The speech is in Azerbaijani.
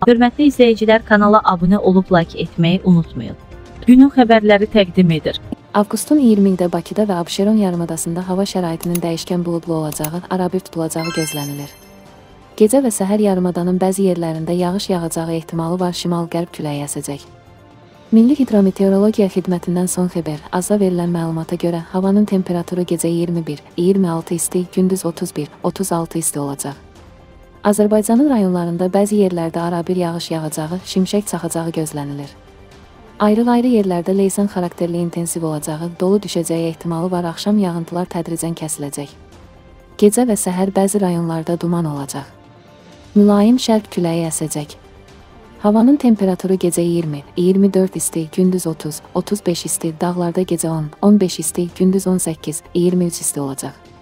Hörmətli izləyicilər, kanala abunə olub like etməyi unutmayın. Günün xəbərləri təqdim edir. Avqustun 20-də Bakıda və Abşeron yarımadasında hava şəraitinin dəyişkən buludlu olacağı, arabir tutulacağı gözlənilir. Gecə və səhər yarımadanın bəzi yerlərində yağış yağacağı ehtimalı var, şimal-qərb küləyi əsəcək. Milli Hidrometeorologiya Xidmətindən son xəbər. Azda verilən məlumata görə havanın temperaturu gecə 21-26 isti, gündüz 31-36 isti olacaq. Azərbaycanın rayonlarında bəzi yerlərdə arabir yağış yağacağı, şimşək çaxacağı gözlənilir. Ayrı-ayrı yerlərdə leysan xarakterli intensiv olacağı, dolu düşəcəyi ehtimalı var, axşam yağıntılar tədricən kəsiləcək. Gecə və səhər bəzi rayonlarda duman olacaq. Mülayim şərq küləyi əsəcək. Havanın temperaturu gecə 20-24 isti, gündüz 30-35 isti, dağlarda gecə 10-15 isti, gündüz 18-23 isti olacaq.